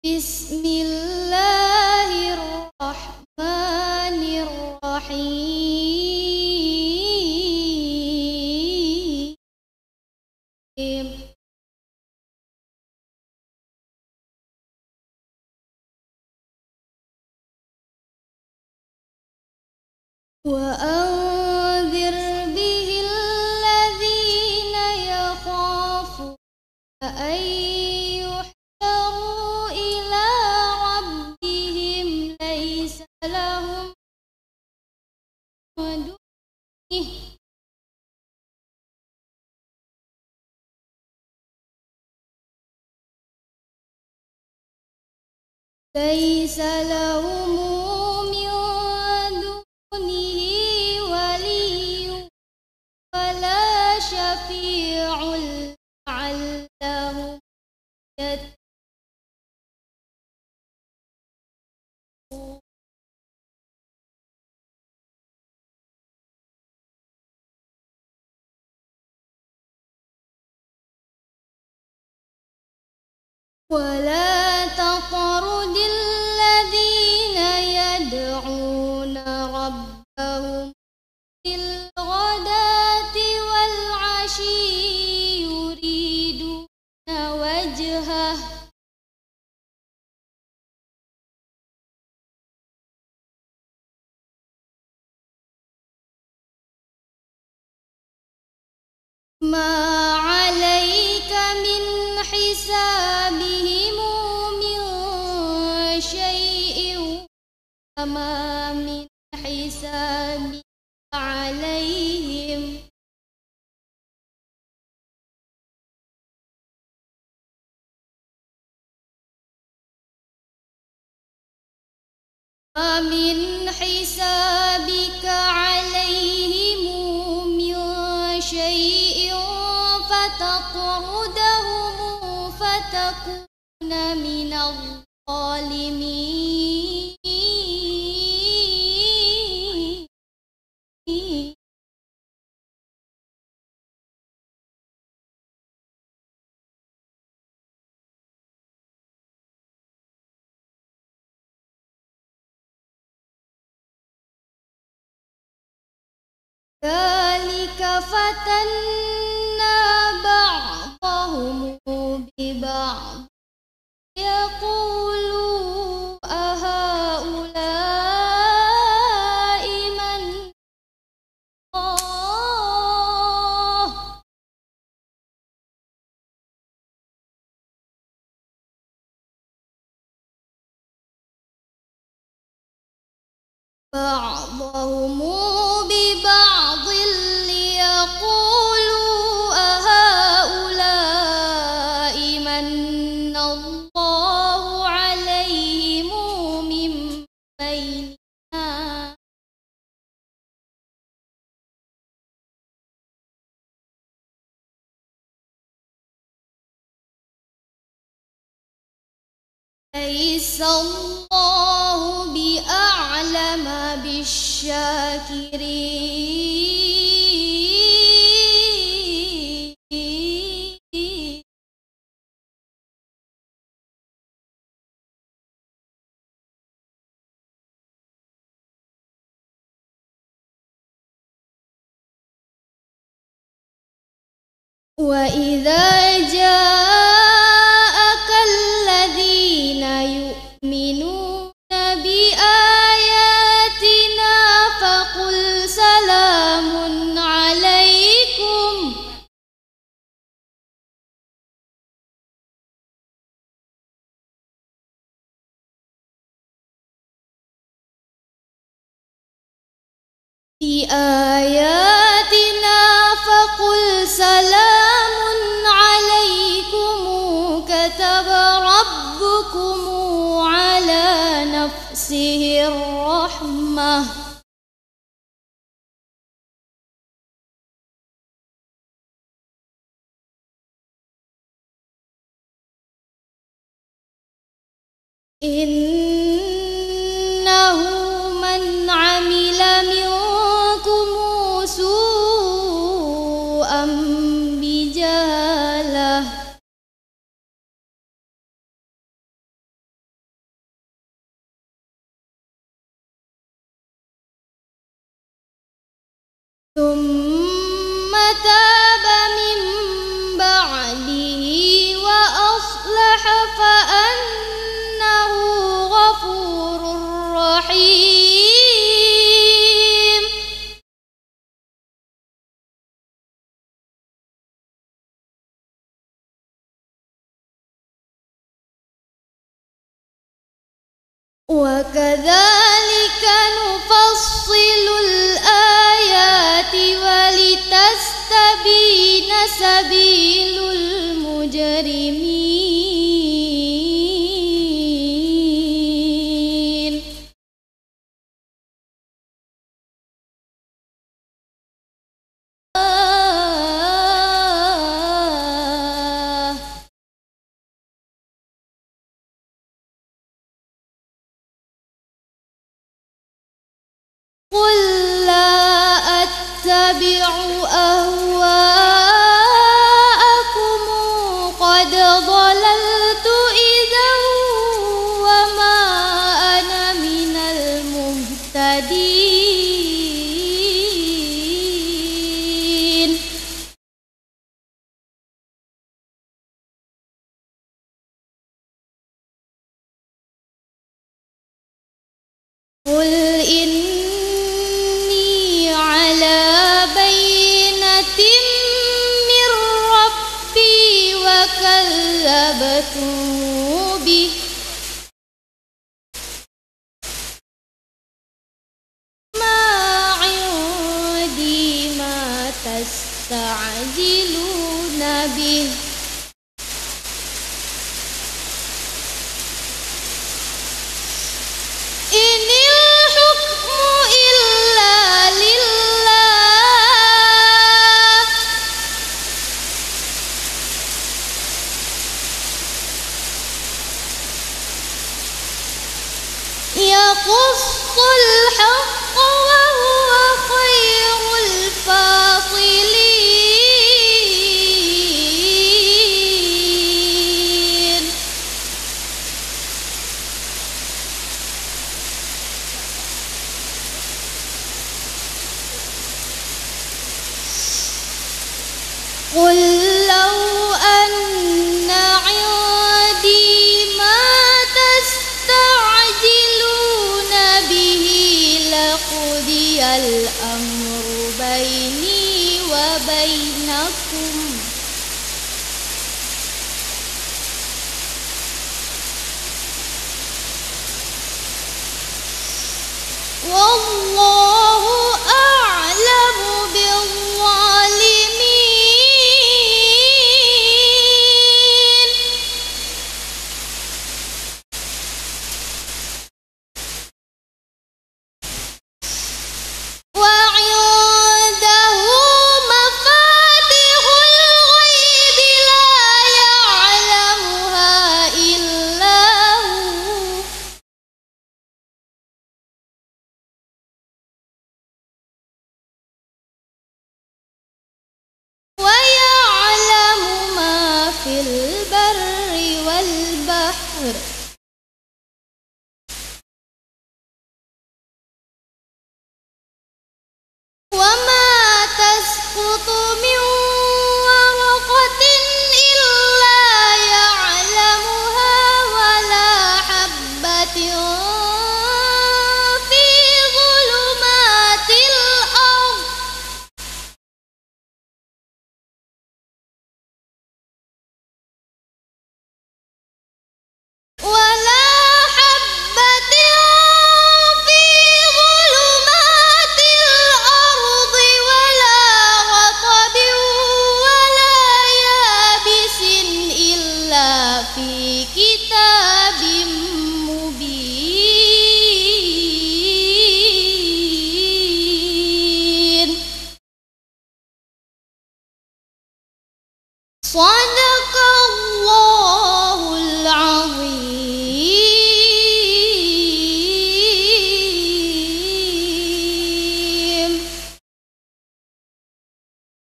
Bismillahirrahmanirrahim. Wa anzir bihil ladzina yakhafuna an yuhsharu ila rabbihim laysa lahum dunih laysa lahum min dunihi waliyyun wala syafi'un la'allahum yattaqun. ولا تطرد الذين يدعون ربهم بالغداة والعشي يريدون وجهه ما عليك من حسابهم من شيء وما من حسابك عليهم من حسابك عليهم من شيء فتطردهم فتكون من الظالمين. ذلك فتنا بعضهم ببعض يقولوا أهؤلاء من الله بعضهم ببعض ليقولوا أهؤلاء من الله عليهم من بيننا ليس الله بأعلم بالشاكرين. وإذا جاءك الذين يؤمنون بآياتنا فقل سلام عليكم بآياتنا فقل سلام عليكم كتب ربكم على نفسه الرحمة إنه من عمل منكم سوءا بجهالة وكذلك نفصل الآيات ولتستبين سبيل المجرمين. قل لا أتبع أهواءكم قد ضللت إذا وما أنا من المهتدين. قل إني على بينة من ربي وكذبتم به ما عندي ما تستعجلون به إن الحكم إلا لله يقص الحق وهو خير الفاصلين. قل لو أن عندي ما تستعجلون به لقضي الأمر بيني وبينكم والله أعلم بالظالمين. وعنده مفاتيح الغيب لا يعلمها إلا هو ويعلم ما في البر والبحر وما تسقط من ورقة إلا يعلمها ولا حبة في ظلمات الأرض ولا حبة في ظلمات الأرض ولا رطب ولا يابس إلا في كتاب مبين. صدق